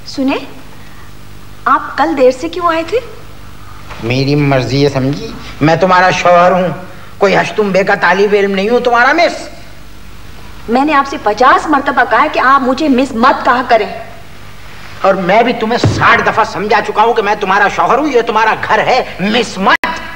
सुने, आप कल देर से क्यों आए थे? मेरी मर्जी है समझी, मैं तुम्हारा शौहर हूँ, कोई हश्तुम्बे का तालिब इल्म नहीं हूँ तुम्हारा मिस। मैंने आपसे 50 मर्तबा कहा है कि आप मुझे मिस मत कहा करें। और मैं भी तुम्हें 60 दफा समझा चुका हूँ कि मैं तुम्हारा शौहर हूँ, ये तुम्हारा घर है, मिस मत।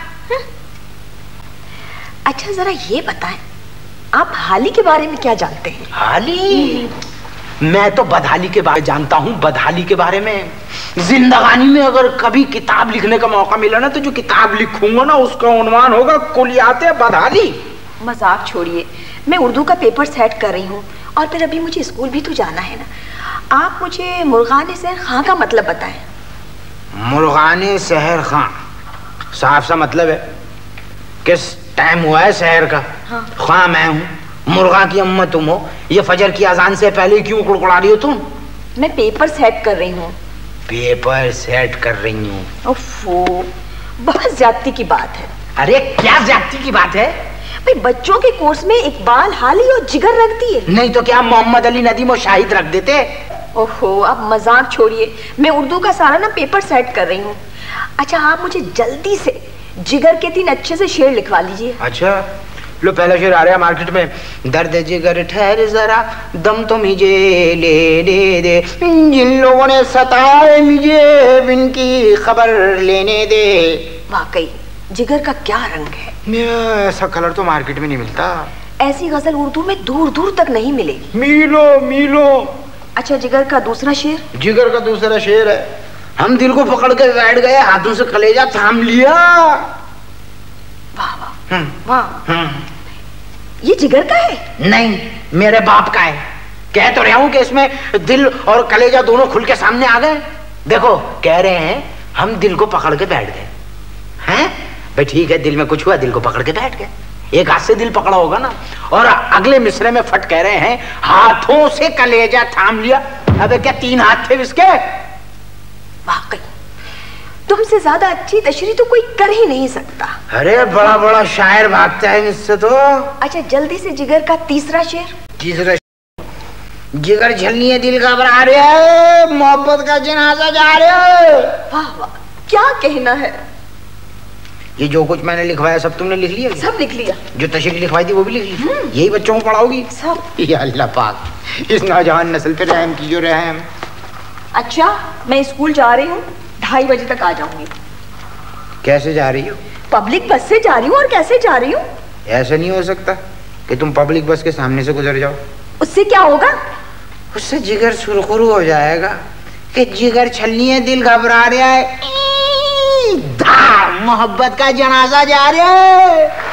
अच्छा जरा ये बताएं, आप हाली के बारे में क्या जानते हैं? हाली? मैं तो बदहाली के बारे में जानता हूँ। बदहाली के बारे में जिंदगानी में अगर कभी किताब लिखने का मौका मिला ना, तो जो किताब लिखूंगा ना उसका उन्वान होगा कुलियाते बदहाली। मजाक छोड़िए, मैं उर्दू का पेपर सेट कर रही हूँ और फिर अभी मुझे स्कूल भी तो जाना है ना। आप मुझे मुर्गाने सहर खां का मतलब बताएं। मुर्गाने सहर खां साफ सा मतलब है किस टाइम हुआ है शहर का। हाँ। खां मैं हूँ, मुर्गा की अम्मा तुम हो। ये फजर की अजान से पहले क्यों कुड़कुड़ा रही हो तुम? मैं पेपर सेट कर रही हूँ। पेपर सेट कर रही हूँ? ओफो, बहुत ज्यादती की बात है। अरे क्या ज्यादती की बात है? भाई बच्चों के कोर्स में इकबाल, हाली और जिगर रख दिए। नहीं तो क्या मोहम्मद अली नदीम और शाहिद रख देते? ओहो, अब मजाक छोड़िए, मैं उर्दू का सारा ना पेपर सेट कर रही हूँ। अच्छा आप मुझे जल्दी से जिगर के 3 अच्छे से शेर लिखवा लीजिए। अच्छा लो, पहला शेर आ रहा है मार्केट में। दर्द जिगर ठहर जरा, दम तो मुझे ले दे, जिन लोगों ने सताए मुझे इनकी खबर लेने दे। वाकई जिगर का क्या रंग है। ऐसा कलर तो मार्केट में नहीं मिलता। ऐसी गजल उर्दू में दूर दूर तक नहीं मिलेगी। मीलो मीलो। अच्छा जिगर का दूसरा शेर? जिगर का दूसरा शेर है, हम दिल को पकड़ के बैठ गए, हाथों से कलेजा थाम लिया। वाह वाह वाह। ये जिगर का है? नहीं, मेरे बाप का है। कह तो रहा हूं कि इसमें दिल और कलेजा दोनों खुल के सामने आ गए। देखो कह रहे हैं हम दिल को पकड़ के बैठ गए हैं। भाई ठीक है, दिल में कुछ हुआ, दिल को पकड़ के बैठ गए। एक हाथ से दिल पकड़ा होगा ना। और अगले मिसरे में फट कह रहे हैं हाथों से कलेजा थाम लिया। अबे क्या 3 हाथ थे इसके? वाकई तुमसे ज्यादा अच्छी तशरीह तो कोई कर ही नहीं सकता। अरे बड़ा बड़ा शायर भागता है मुझसे तो। अच्छा जल्दी से जिगर का तीसरा शेर। तीसरा? जिगर झलनी है, दिल घबरा रहा है, मोहब्बत का जनाजा जा रहा है। वाह वाह, क्या कहना है। ये जो कुछ मैंने लिखवाया सब तुमने लिख लिया? सब लिख लिया। जो तशरीह लिखवाई थी वो भी लिख ली? यही बच्चों को पढ़ाओगी? सब। या अल्लाह पाक, इस नौजवान नस्ल पे रहम कीजिए रहम। अच्छा मैं स्कूल जा रही हूँ, 2:30 बजे तक आ जाऊंगी। कैसे जा रही हो? पब्लिक बस से जा रही हूँ। और कैसे जा रही हूँ? ऐसा नहीं हो सकता कि तुम पब्लिक बस के सामने से गुजर जाओ। उससे क्या होगा? उससे जिगर सुरखुरू हो जाएगा कि जिगर छलनी है, दिल घबरा रहा है, मोहब्बत का जनाजा जा रहा है।